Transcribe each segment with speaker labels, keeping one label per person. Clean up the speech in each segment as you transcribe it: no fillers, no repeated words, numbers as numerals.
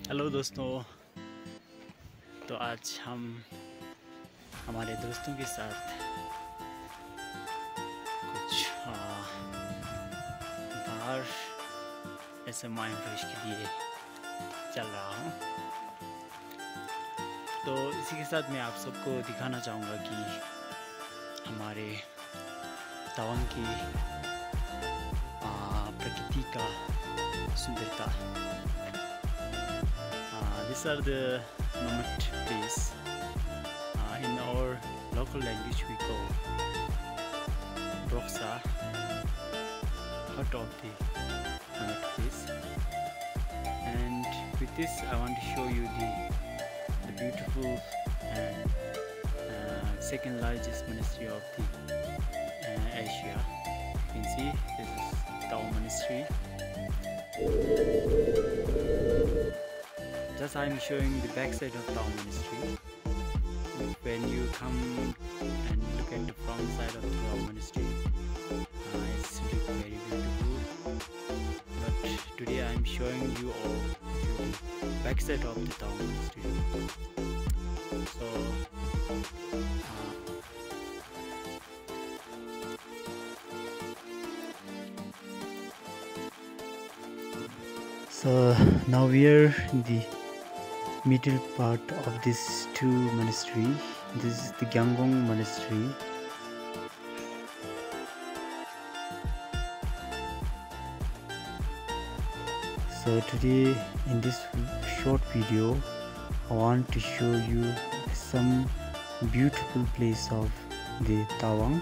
Speaker 1: Hello दोस्तों। तो आज हम हमारे दोस्तों के साथ कुछ बाहर ऐसे माइंड फ्रेश के लिए चल रहा हूँ। तो इसी के साथ मैं आप सबको दिखाना चाहूँगा कि हमारे तवांग की प्रकृति का सुंदरता। These are the nomad place. In our local language we call Roksa, heart of the nomad place. And with this I want to show you the beautiful and second largest monastery of the Asia. You can see this is Tawang Monastery. Just I am showing the backside of Tawang Monastery. When you come and look at the front side of the Tawang Monastery, it's very beautiful. But today I am showing you all the backside of the Tawang Monastery. So now we are in the middle part of this two monastery. This is the Tawang Monastery. So today in this short video I want to show you some beautiful place of the Tawang.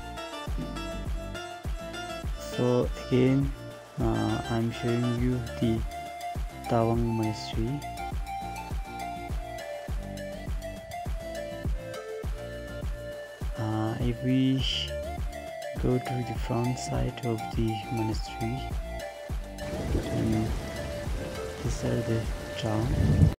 Speaker 1: So again I'm showing you the Tawang Monastery. If we go to the front side of the monastery, and these are the town.